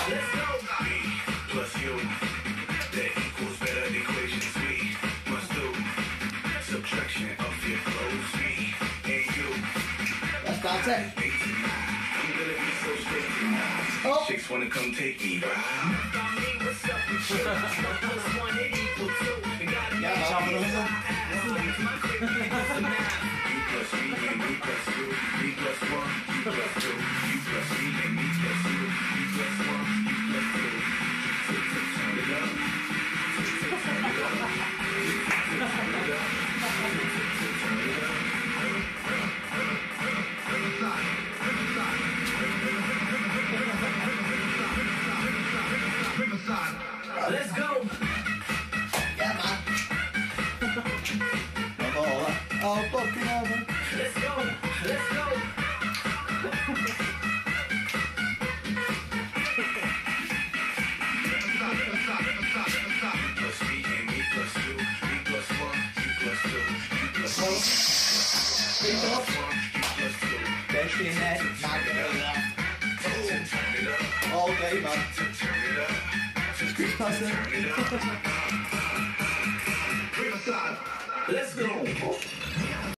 Let's go. Me plus you, that equals better equations. We must do subtraction of your clothes. Me and you. That's it. I'm gonna be so straight tonight. Oh. Chicks wanna come take me, right? What's up with you? Plus one it equal two. Yeah, top of the middle. You plus me and me plus you. Me plus one, you plus two. You plus me and me plus you. You plus one, you plus two. Turn it up. Turn it up. Turn it up. Let's go. Yeah, man. Oh, fucking hell, man. Let's go. Let's go. Plus me and me plus you. Me plus one, you plus two. You plus one. You plus one, you plus two. Best in there. Turn it up. All day, man. Turn it up. Squeeze past it. Turn it up. Let's go.